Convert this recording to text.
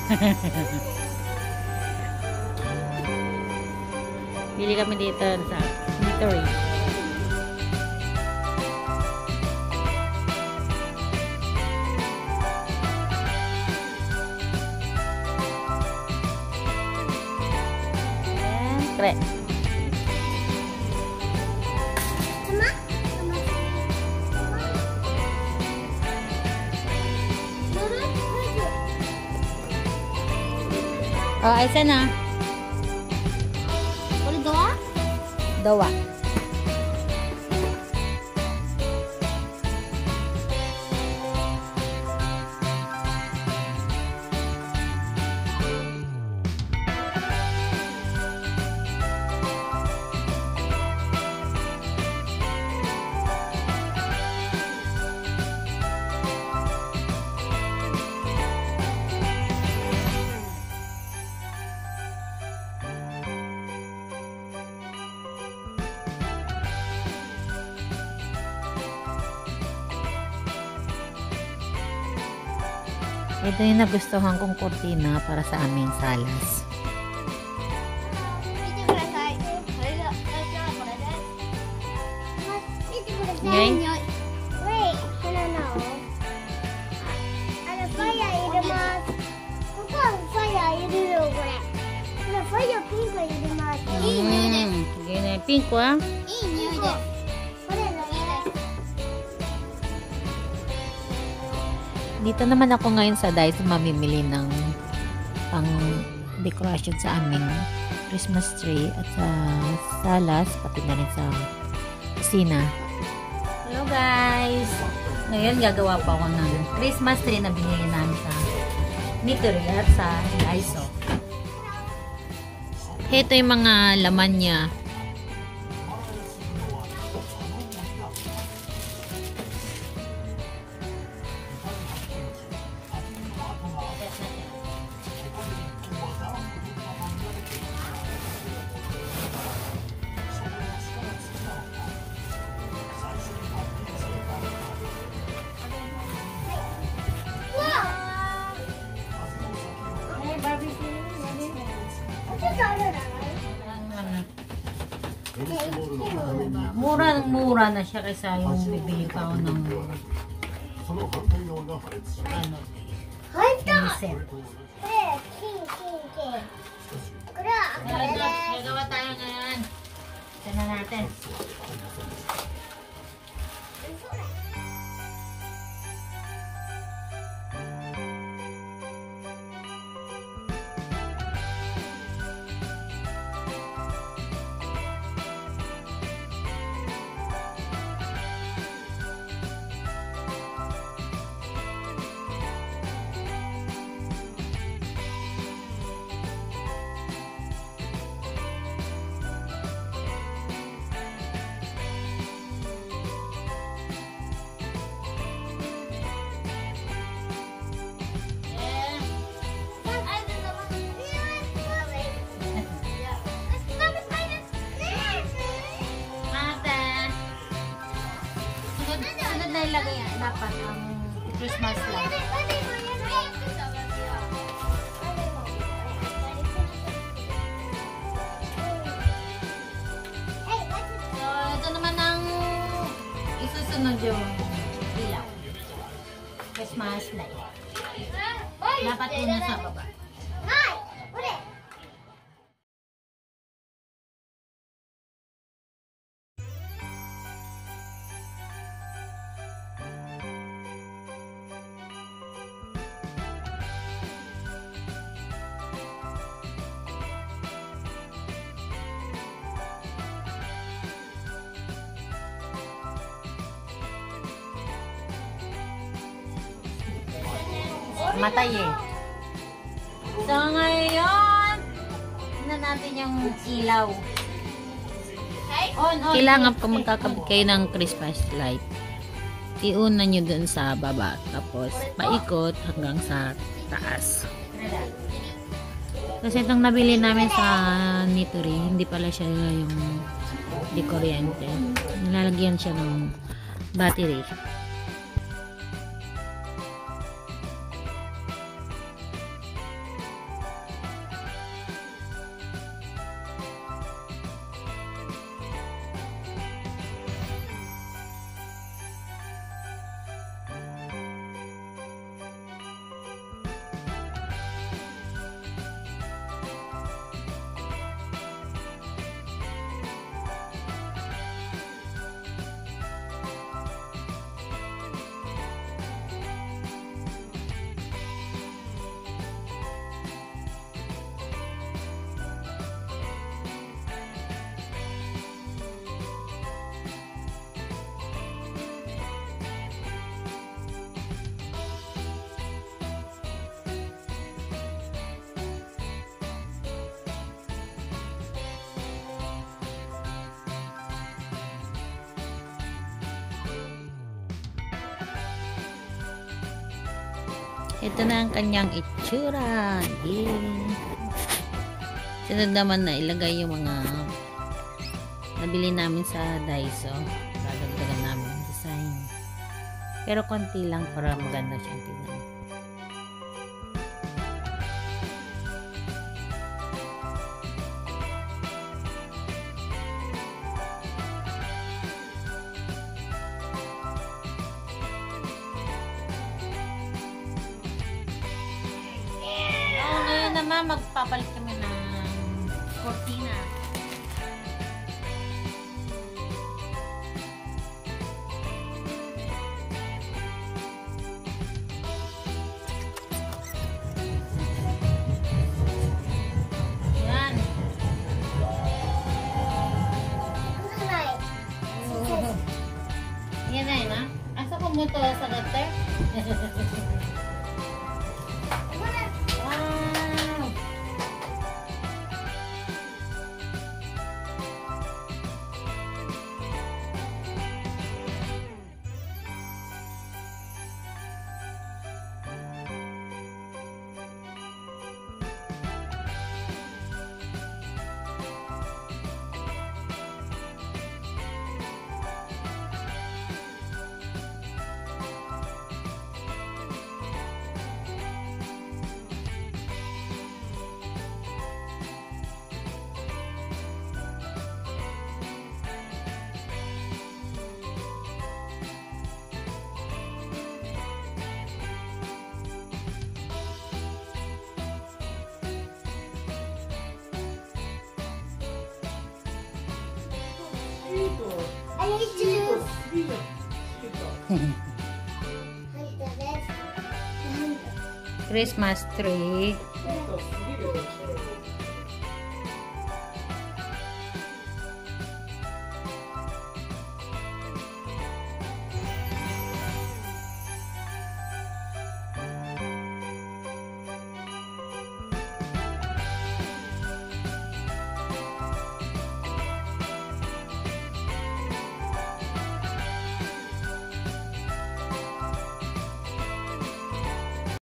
Bili kami dito sa Victory. Siyempre. Oh, ayun na. Boleh doa? Dawa. Ito yung nagustuhan kong kurtina para sa aming salas. Okay? Wait, no. Fire irimasu. ここはファイヤーいるよこれ。ファイヤーピンク入れます。いい匂いです。 Sige na yung pink ko ah. いい匂いです。これのいいです。 Dito naman ako ngayon sa Daiso mamimili ng pang decoration sa aming Christmas tree at sa salas, pati na rin sa kusina. Hello guys! Ngayon gagawa pa ako ng Christmas tree na binili namin sa Victory at sa Daiso. Ito yung mga laman niya. Murang-mura na siya kaysa yung bibili pa ako ng ano, 入った。 10 cent. これ金。これはこれです。 Gagawa tayo ngayon. Ito na natin. Ilagay dapat ang Christmas light. So, ito naman ang isusunod yung ilaw. Christmas light. Dapat una sa baba. Matay eh. So ngayon, tingnan natin yung ilaw. Kailangan pag magkakabit kayo ng Christmas light, iuna nyo dun sa baba, tapos paikot hanggang sa taas. Kasi itong nabili namin sa Nitori, hindi pala siya yung di kuryente. Nilalagyan siya ng battery. Ito na ang kanyang itsura. Yay! Sunod naman na ilagay yung mga nabili namin sa Daiso. Dadagdagan namin ang design. Pero konti lang para maganda siyang tingnan. Ngayon naman magpapalit kami ng cortina. Yan. Yan na yun, ha? Asa ko mo to sa dati? Wow! I need to. Christmas tree. うん